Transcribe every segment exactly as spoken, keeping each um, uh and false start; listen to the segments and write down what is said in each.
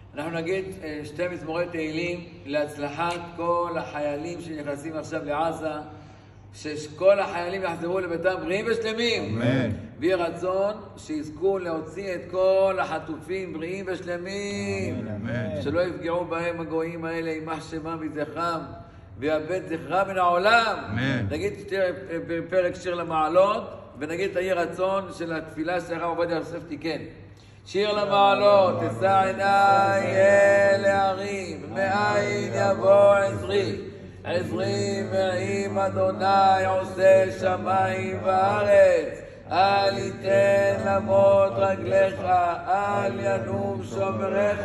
אנחנו נגיד שתי מזמורי תהילים להצלחת כל החיילים שנכנסים עכשיו לעזה, שכל החיילים יחזרו לביתם בריאים ושלמים. אמן. ויהי רצון שיזכו להוציא את כל החטופים בריאים ושלמים. אמן. שלא יפגעו בהם הגויים האלה, יימח שמם וזכרם ויאבד זכרם מן העולם. אמן. נגיד פרק שיר למעלות, ונגיד את יהי רצון של התפילה שהרב עובדיה יוסף תיקן. שיר למעלות, אשא עיניי אל ההרים, מאין יבוא עזרי. עזרי מעם אדוני עושה שמיים וארץ. אל יתן למות רגליך, אל ינום שומרך.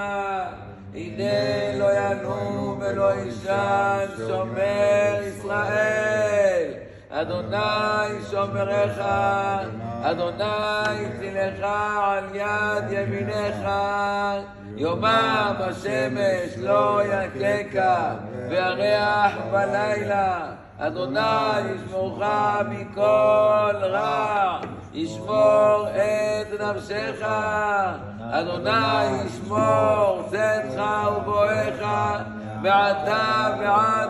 הנה לא ינום ולא ישן שומר ישראל. אדוני שומרך, אדוני צילך על יד ימינך. יומם השמש לא יככה והריח בלילה. אדוני ישמורך מכל רע, ישמור את נפשך. אדוני ישמור צאתך ובואך מעתה ועד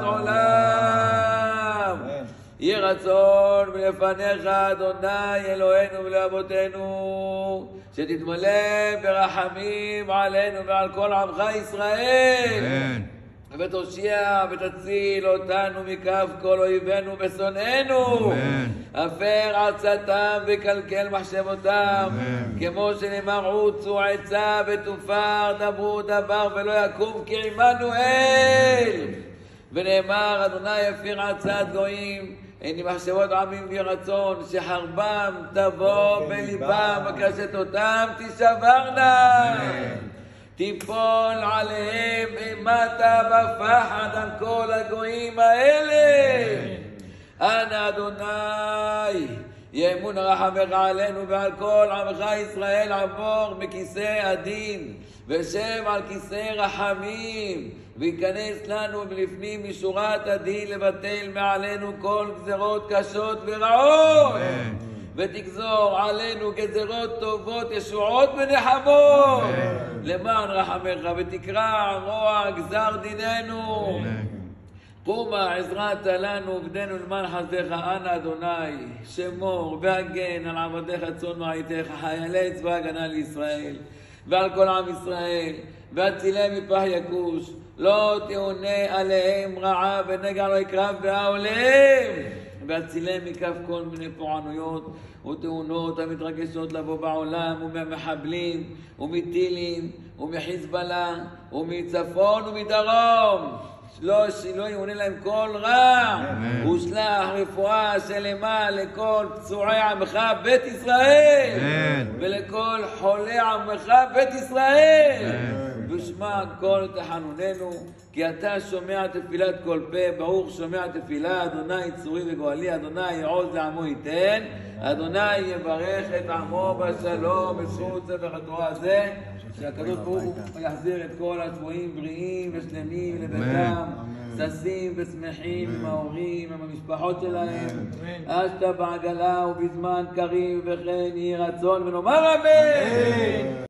עולם. יהי רצון מלפניך אדוני אלוהינו ולאבותינו, שתתמלא ברחמים עלינו ועל כל עמך ישראל. אמן. ותושיע ותציל אותנו מכף כל אויבינו ושונאינו. אמן. הפר עצתם וקלקל מחשבותם. אמן. כמו שנאמר עוצו עצה ותופר דברו דבר ולא יקום כי עמנו אל. ונאמר אדוני יפיר עצת גויים, אין לי מחשבות עמים ורצון, שחרבם תבוא בליבם וקשתותם תשברנה. תיפול עליהם אימתה בפחד על כל הגויים האלה. אנא אדוני יאמון רחמך עלינו ועל כל עמך ישראל, עבור בכיסא הדין ושב על כיסא רחמים, ויכנס לנו ולפנים משורת הדין לבטל מעלינו כל גזרות קשות ורעות. ותגזור עלינו גזרות טובות, ישועות ונחמות. למען רחמך ותקרע רוע גזר דיננו. קומה עזרת לנו ובדנו למען חסדך. אנא אדוני שמור והגן על עבדיך צאן מרעיתך, חיילי צבא הגנה לישראל ועל כל עם ישראל, והצילם מפח יכוש. לא תאונה עליהם רעה ונגע לא יקרב בהעולם. והצילם מכף כל מיני פורענויות ותאונות המתרגשות לבוא בעולם, ומהמחבלים ומטילים ומחיזבאללה ומצפון ומדרום. שלא שלא יאונה להם כל רע. ושלח רפואה שלמה לכל פצועי עמך בית ישראל, ולכל חולי עמך בית ישראל. ושמע כל תחנוננו, כי אתה שומע תפילת כל פה. ברוך שומע תפילה אדוני צורי וגואלי. אדוני יעוז לעמו ייתן. אדוני יברך את עמו בשלום. בזכות ספר התורה הזה, שהקדוש ברוך הוא יחזיר את כל השבויים בריאים ושלמים לביתם, ששים ושמחים עם ההורים, עם המשפחות שלהם, אשתה בעגלה ובזמן קריב, וכן יהי רצון ונאמר אמן.